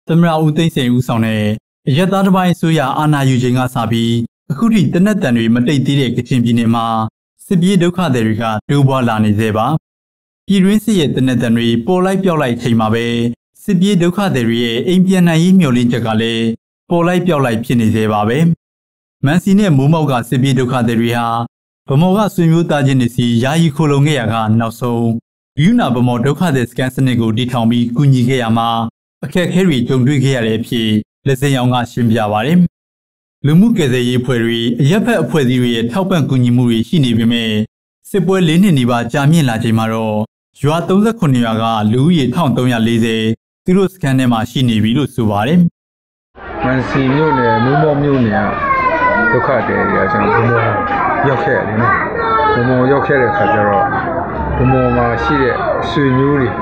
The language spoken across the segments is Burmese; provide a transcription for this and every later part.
သမရဦးသိန်းစိန်ဦးဆောင်တဲ့ရသားတစ်ပိုင်းအစိုးရအာဏာယူခြင်းကစပြီးအခုထိတနက်တန်တွေမတိတ်သေးတဲ့ကချင်ပြည်နယ်မှာစစ်ပြေးဒုက္ခသည်တွေကတိုးပွားလာနေသေးပါပြည်တွင်းစစ်ရဲ့တနက်တန်တွေပေါ်လိုက်ပြောက်လိုက်ချိန်မှာပဲစစ်ပြေးဒုက္ခသည်တွေရဲ့အိမ်ပြန်နိုင်ရေးမျှော်လင့်ချက်ကလည်းပေါ်လိုက်ပြောက်လိုက်ဖြစ်နေသေးပါပဲမန်စီနဲ့မိုးမောက်ကစစ်ပြေးဒုက္ခသည်တွေဟာဗမော်ကဆွေမျိုးသားချင်းတွေစီယာယီခိုလုံခဲ့ရကနောက်ဆုံးယူနာဗမော်ဒုက္ခသည်စကန်စနစ်ကိုတည်ထောင်ပြီးကူညီခဲ့ရမှာအခက်အခဲတွေကြုံတွေ့ခဲ့ရတဲ့အဖြစ်လက်စင်အောင်ကရှင်းပြပါတယ်လူမှုကယ်ဆယ်ရေးအဖွဲ့တွေအရက်ဖက်အဖွဲ့အစည်းတွေရဲ့ထောက်ပံ့ကူညီမှုတွေရှိနေပေမဲ့စစ်ပွဲ၄နှစ်နီးပါးကြာမြင့်လာချိန်မှာတော့ရွာ39ရွာကလူဦးရေ1340သူတို့စကန်ထဲမှာရှိနေပြီလို့ဆိုပါတယ်မန်စီမြို့နယ်မူးမောမြို့နယ်ကဒုက္ခသည်တွေကကျွန်တော်ဘုံမောရောက်ခဲ့တယ်နော်ဘုံမောရောက်ခဲ့တဲ့ခါကျတော့ဘုံမောမှာရှိတဲ့ဆွေမျိုးတွေ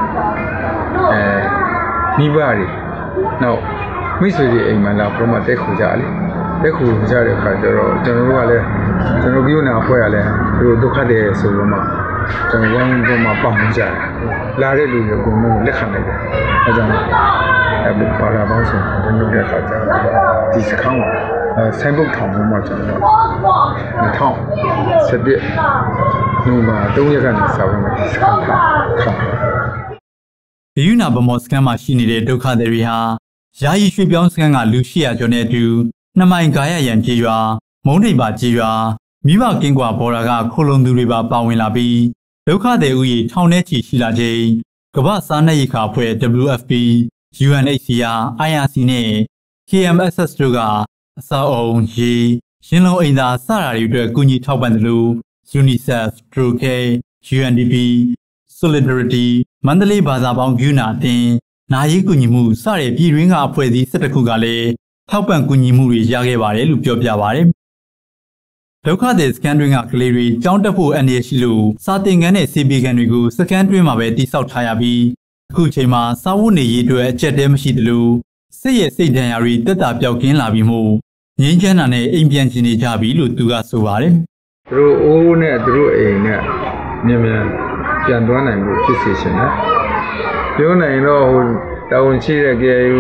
မိဘတွေနောက်မိတ်ဆွေတွေအိမ်မှာလာပြီးမှတက်ခူကြလေတက်ခူကြတဲ့ခါကျတော့ကျွန်တော်တို့ကလည်းကျွန်တော်ပြောနေတာဖွဲ့ရလဲသူဒုက္ခသည်ဆိုတော့မှကျွန်တော်ဝမ်းဘုံမှာပေါင်းကြတယ်လာတဲ့လူတွေအကုန်လုံးလက်ခံလိုက်တယ်အဲကြောင့်ပါလာပေါင်းဆိုကျွန်တော်တို့ကကြာဒီစကောင်းဆိုင်ဘုတ်ထောင်မှာကျွန်တော်2017နိုဝင်ဘာ3ရက်ကနေစပါမယ်ဒီစကောင်းထောင်ယူနာဗမော်စကန်မှာရှိနေတဲ့ဒုက္ခသည်တွေဟာယာယီရွှေပြောင်းစကန်ကလူ800ကျော်နဲ့အတူ2မိုင်ဂါရရန်ကျေးရွာမုံဒိတ်ပါကျေးရွာမိဘကင်းကွာဘော်ဒါကခိုလုံသူတွေပါပါဝင်လာပြီးဒုက္ခသည်ဦးရေထောင်ထဲချီရှိလာချိန်ကမ္ဘာစားနပ်ရိက္ခာအဖွဲ့ WFP UNHCR IRC နဲ့ KMSS တို့ကအစောအုံရေရင်းလုံးအိမ်သာစတာတွေအတွက်ကူညီထောက်ပံ့တယ်လို့ UNICEF, True-K, UNDP, Solidarity မန္တလေးဘာသာပေါင်းယူနာအတင်းနာရေးကူညီမှုစတဲ့ပြည်တွင်းကအဖွဲ့အစည်း17ခုကလည်းထောက်ပံ့ကူညီမှုတွေရခဲ့ပါတယ်လို့ပြောပြပါတယ်ဒုက္ခသည်စကန်တွင်းကကလေးတွေကြောင်းတက်ဖို့အန္တရာယ်ရှိလို့စာသင်ခန်းနဲ့ဆေးပေးခန်းတွေကိုစကန်တွင်းမှာပဲတိစောက်ထားရပြီးအခုချိန်မှာစာဝတ်နေရေးအတွက်အကျက်တဲမရှိသလိုစိတ်ရဲ့စိတ်ဒဏ်ရာတွေတက်တာပြောက်ကင်းလာပြီးမို့ငြင်းချမ်းတာနဲ့အိမ်ပြန်ချင်နေကြပြီလို့သူကဆိုပါတယ်သူတို့အိုးနဲ့သူတို့အိမ်နဲ့မြန်မြန်ပြန်သွားနိုင်ဖို့ဖြစ်စေချင်တယ်ပြောနိုင်တော့ဟိုတာဝန်ရှိတဲ့ KAU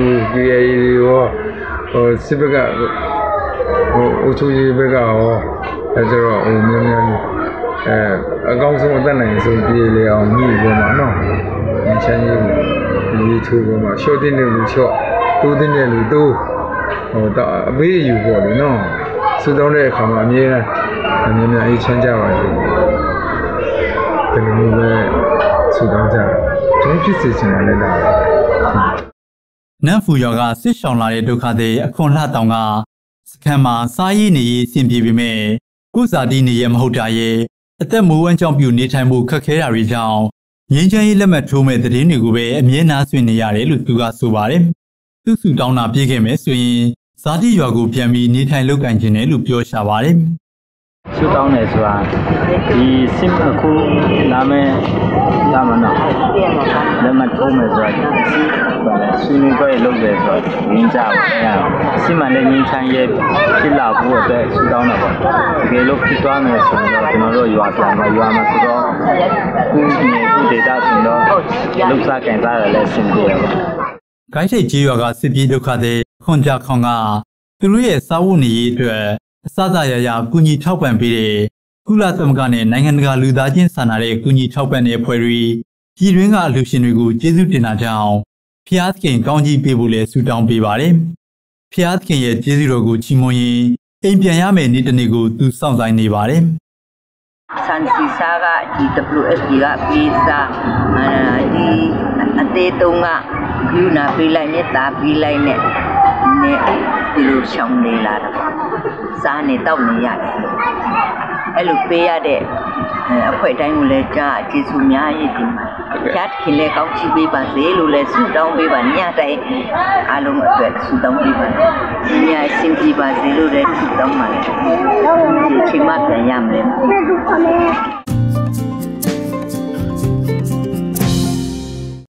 ရောစစ်ဘက်ကအုပ်ချုပ်ရေးဘက်ကရောအဲကျတော့ဟိုမြန်မြန်အကောင်းဆုံးအသက်နိုင်ဆုံးပြည်လေအောင်ညှိပေါ်မှာနော်ငင်းချမ်းရေးဒီထိုးပေါ်မှာရှော့တဲ့လူချော့တိုးတဲ့လူတိုးဟိုအပေးအယူပေါ့လေနော်စူတောင်းတဲ့အခါမှာအမြဲတမ်းမြန်မြန်အေးချမ်းကြပါစေဒီလိုမျိုးစူတောင်းကြကျွန်တော်ဖြစ်စေချင်တယ်လားနန်းဖူရွာကစစ်ရှောင်လာတဲ့ဒုက္ခသည်အခွန်လှတောင်ကစခန်းမှာစားရေးနေရေးအဆင်ပြေပေမဲ့ကိုယ်စာတီးနေရမဟုတ်တာရဲ့အသက်မွေးဝမ်းကြောင်းပြုနေထိုင်မှုခက်ခဲတာတွေကြောင့်ငင်းချမ်းရေးလက်မှတ်ထိုးမဲ့သတင်းတွေကိုပဲအမြဲနားဆွင့်နေရတယ်လို့သူကဆိုပါတယ်သူ့စုတောင်းတာပြည့်ခဲ့မယ်ဆိုရင်ဇာတိရွာကိုပြန်ပြီးနေထိုင်လုပ်ကင်ခြင်းတယ်လို့ပြောရှာပါတယ်ဆုတောင်းတယ်ဆိုတာဒီစစ်အခုနာမည်ရမနော်လက်မှတ်ထိုးမယ်ဆိုတာဆွေးနွေးပွဲလုပ်တယ်ဆိုတော့ငင်းကြပါစစ်မှန်တဲ့ငင်းချမ်းရဲ့ဖြစ်လာဖို့အတွက်ဆုတောင်းတာပေါ့တကယ်လို့ဖြစ်သွားမယ်ဆိုတော့ကျွန်တော်တို့ရွာပြန်တော့ရွာမှာဆိုတော့ခုဒေတာဆိုတော့လုံစားကန်စားရလဲဆင်ပြေပါဂိုင်းထိတ်ကြီးရွာကစစ်ပြေးဒုက္ခသည်ခွန်ကြခေါင်ကသူတို့ရဲ့စာဝတ်နေရေးအတွက်အစစရရကူညီထောက်ပံ့ပေးတဲ့ကုလသမဂ္ဂနဲ့နိုင်ငံတကာလူသားချင်းစာနာတဲ့ကူညီထောက်ပံ့တဲ့အဖွဲ့တွေပြည်တွင်းကအလှူရှင်တွေကိုကျေးဇူးတင်တာကြောင့်ဖျားသခင်ကောင်းကြီးပေးဖို့လဲဆုတောင်းပေးပါတယ်။ဖျားသခင်ရဲ့ကျေးဇူးတော်ကိုချီးမွမ်းရင်အိမ်ပြန်ရမယ်နေ့တစ်နေ့ကိုသူစောင့်ဆိုင်နေပါတယ်။ဆန်စီစာကဒီ WFP ကပေးစာဒီအသေးတုံးကယူနာပေးလိုက်နဲ့တာပေးလိုက်နဲ့ဒီလိုရှောင်နေလာတာစားနေတောက်နေရတယ်အဲ့လိုပေးရတဲ့အဖွဲ့တိုင်းကိုလည်းကြားကျေးဇူးများရည်တင်ပါဖျားခင်လည်းကောင်းချီးပေးပါစေလို့လည်းဆုတောင်းပေးပါညတိုင်းအားလုံးအတွက်ဆုတောင်းပေးပါညအဆင်ပြေပါစေလို့လည်းဆုတောင်းပါတယ်ဒီချိန်မှပြန်ရမယ်